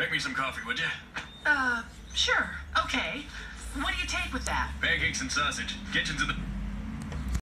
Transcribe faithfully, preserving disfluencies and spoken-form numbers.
Make me some coffee, would you? Uh, sure. Okay. What do you take with that? Pancakes and sausage. Kitchen's in the...